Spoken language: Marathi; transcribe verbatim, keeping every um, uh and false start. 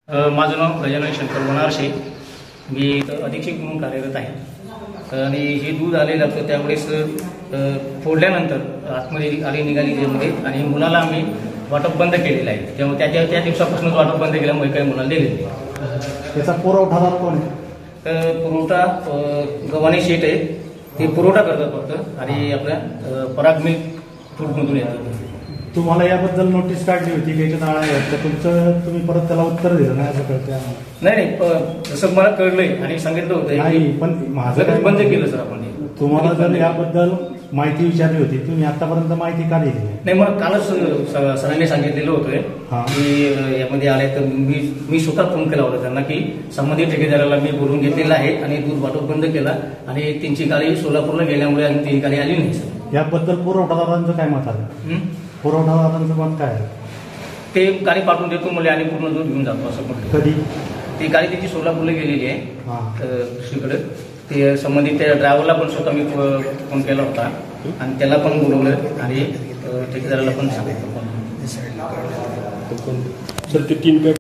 माझं नाव गजानन शंकर वनारशे, मी अधीक्षक म्हणून कार्यरत आहे आणि हे दूध आलेलं होतं त्यावेळेस फोडल्यानंतर आतमध्ये आली निघाली त्यामध्ये आणि मुलाला आम्ही वाटप बंद केलेलं आहे। त्यामुळे त्या त्या दिवसापासूनच वाटप बंद केल्यामुळे काही मुलाला दिलेलं नाही। त्याचा पुरवठादार कोण आहे? पुरवठा गव्हाणे शेट आहे, ते पुरवठा करतात फक्त आणि आपल्या पराग मिल्क फूडमधून येतात। तुम्हाला याबद्दल नोटीस काढली होती की याच्या नाळा आहेत तर तुमचं तुम्ही परत त्याला उत्तर दिलं नाही असं कळतंय आम्हाला? नाही नाही, जसं मला कळलंय आणि सांगितलं होतं नाही, पण माझं बंद केलं सर आपण। तुम्हाला जर याबद्दल माहिती विचारली होती, तुम्ही आतापर्यंत माहिती का दिली नाही? मला कालच सरांनी सांगितलेलं होतं की यामध्ये आले तर मी मी स्वतः फोन केला होता त्यांना की संबंधित ठेकेदाराला मी बोलून घेतलेलं आहे आणि दूध वाटप बंद केला आणि त्यांची गाडी सोलापूरला गेल्यामुळे आणि ती गाडी आली नाही सर। याबद्दल पुरवठादारांचं काय मत आलं? पुरवठादारांचं मत काय आहे? ते गाडी पाठवून देतो म्हणजे आणि पूर्ण दूध घेऊन जातो असं म्हटलं। कधी? ती गाडी त्याची सोलापूरला गेलेली आहे दुसरीकडे। ते संबंधित त्या ड्रायव्हरला पण स्वतः मी फोन केला होता आणि त्याला पण बोलवलं आणि ठेकेदाराला पण सांगितलं। सर ते तीन